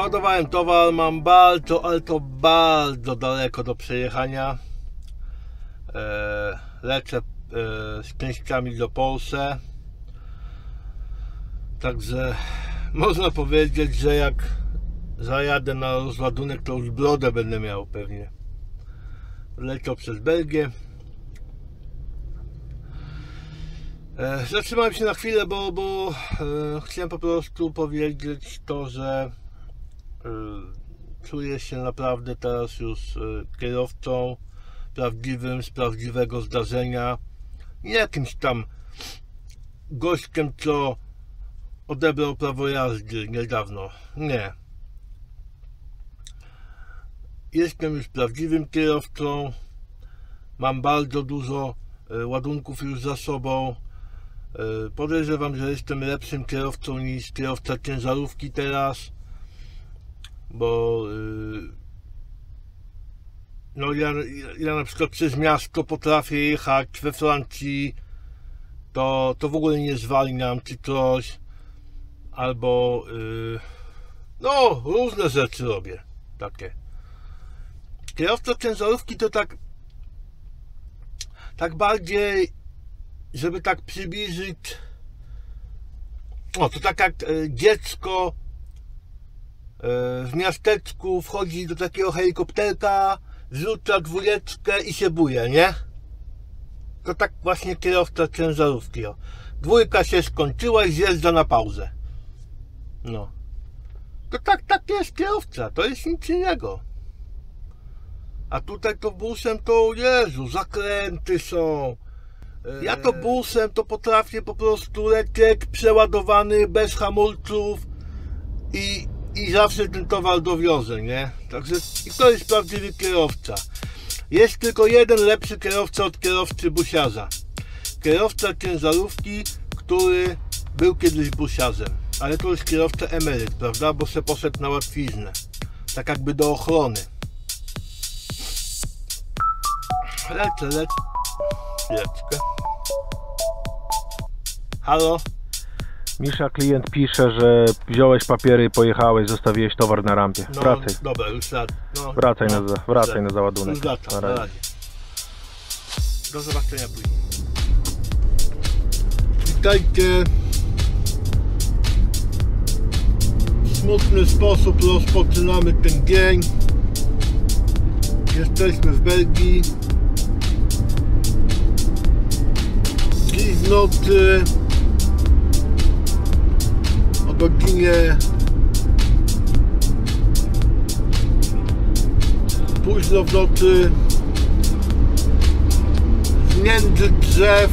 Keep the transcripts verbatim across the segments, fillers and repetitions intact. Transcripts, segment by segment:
Załadowałem towar, mam bardzo, ale to bardzo daleko do przejechania. E, lecę e, z częściami do Polsce. Także można powiedzieć, że jak zajadę na rozładunek, to już brodę będę miał pewnie. Leciał przez Belgię. E, zatrzymałem się na chwilę, bo, bo e, chciałem po prostu powiedzieć to, że e, czuję się naprawdę teraz już e, kierowcą prawdziwym, z prawdziwego zdarzenia. Nie jakimś tam gościem, co odebrał prawo jazdy niedawno. Nie. Jestem już prawdziwym kierowcą. Mam bardzo dużo e, ładunków już za sobą. E, podejrzewam, że jestem lepszym kierowcą niż kierowca ciężarówki teraz. Bo e, no ja, ja na przykład przez miasto potrafię jechać we Francji. To, to w ogóle nie zwalniam czy coś. Albo e, no różne rzeczy robię takie. Kierowca ciężarówki to tak tak bardziej, żeby tak przybliżyć, o, to tak jak dziecko w miasteczku wchodzi do takiego helikopterka, zrzuca dwójeczkę i się buje, nie? To tak właśnie kierowca ciężarówki, o. Dwójka się skończyła i zjeżdża na pauzę. No. To tak, tak jest kierowca, to jest nic innego. A tutaj to busem to, Jezu, zakręty są. Ja to busem to potrafię po prostu lecieć przeładowany, bez hamulców i, i zawsze ten towar dowiozę, nie? Także i to jest prawdziwy kierowca. Jest tylko jeden lepszy kierowca od kierowcy busiarza. Kierowca ciężarówki, który był kiedyś busiarzem. Ale to jest kierowca emeryt, prawda? Bo se poszedł na łatwiznę. Tak jakby do ochrony. Lecę, lecę. Chwileczkę. Halo? Misza, klient pisze, że wziąłeś papiery i pojechałeś, zostawiłeś towar na rampie. No, Wracaj. dobra, już lat. No, wracaj, no, na, wracaj już na załadunek. Już wracam, na na razie. razie. Do zobaczenia później. Witajcie. W smutny sposób rozpoczynamy ten dzień. Jesteśmy w Belgii. Dziś w nocy o godzinie późno w nocy z między drzew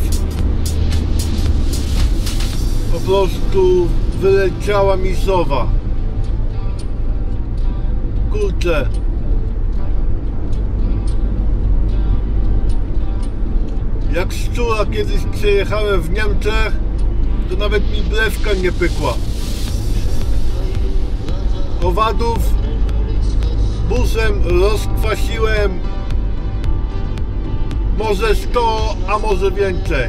po prostu wyleciała mi sowa. Kurczę. Jak szczura kiedyś przejechałem w Niemczech, to nawet mi blewka nie pykła. Owadów busem rozkwasiłem może sto, a może więcej.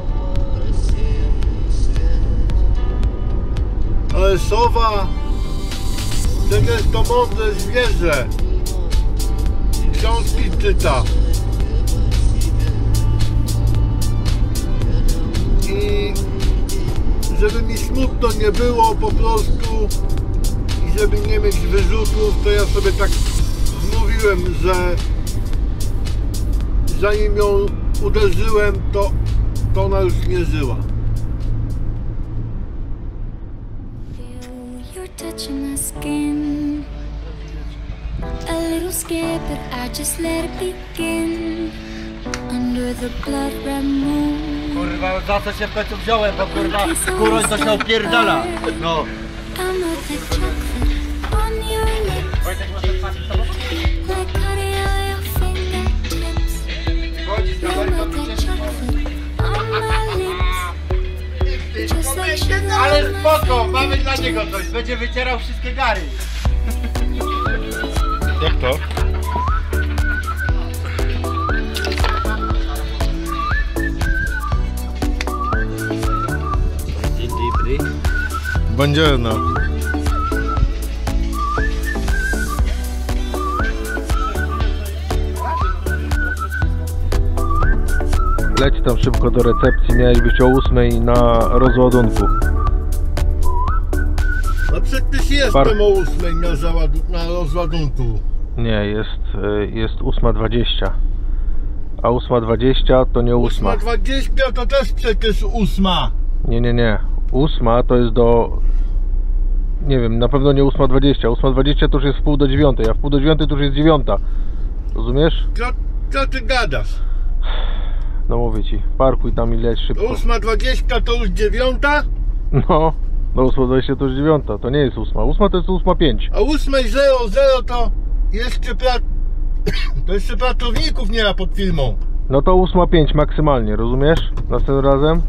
Ale sowa to jest to mądre zwierzę. Książki czyta. I żeby mi smutno nie było po prostu i żeby nie mieć wyrzutów, to ja sobie tak mówiłem, że zanim ją uderzyłem, to, to ona już nie żyła. Kurwa, za co się w końcu wziąłem, bo kurwa kuroń to się opierdala. No. Wojtek, może patrzeć to? Chodź, ale spoko, mamy dla niego coś, będzie wycierał wszystkie gary. Jak to? Buongiorno. Leć tam szybko do recepcji, miałeś być o ósmej na rozładunku. No przecież jestem Par- o ósmej na, załadu- na rozładunku. Nie, jest, y, jest ósma dwadzieścia. A ósma dwadzieścia to nie ósma. ósma dwadzieścia to też przecież ósma. Nie, nie, nie. ósma to jest do... Nie wiem, na pewno nie ósma dwadzieścia. ósma dwadzieścia to już jest w pół do dziewiątej, a w pół do dziewiątej to już jest dziewiąta. Rozumiesz? Co, co ty gadasz? No mówię ci, parkuj tam i leć szybko. ósma dwadzieścia to już dziewiąta? No, no ósma dwadzieścia to już dziewiąta, to nie jest ósma. ósma to jest ósma pięć. A ósma zero zero to jeszcze pra... to jeszcze pracowników nie ma pod filmą. No to ósma pięć maksymalnie, rozumiesz? Następnym razem.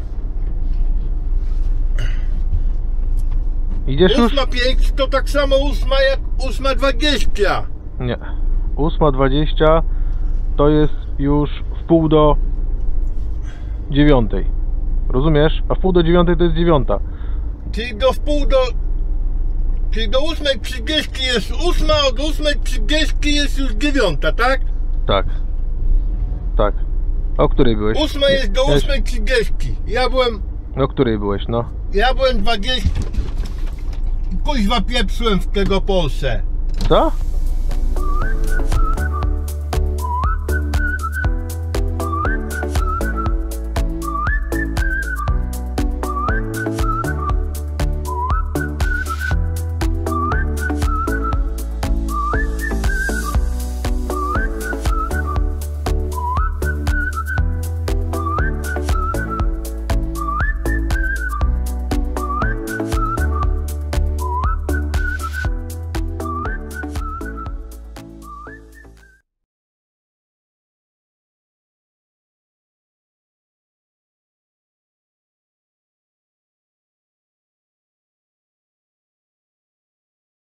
Idziesz już? ósma pięć to tak samo ósma jak ósma dwadzieścia. Nie. ósma dwadzieścia to jest już w pół do dziewiątej. Rozumiesz? A w pół do dziewiątej to jest dziewiąta. Czyli do wpół do... Czyli do ósmej trzydzieści jest ósma, od ósmej trzydzieści jest już dziewiąta, tak? Tak. Tak. O której byłeś? ósma jest do Miałeś- ósmej trzydzieści. Ja byłem... O której byłeś, no? Ja byłem dwadzieścia... Kuźwa pieprzyłem w tego Polsce. Co?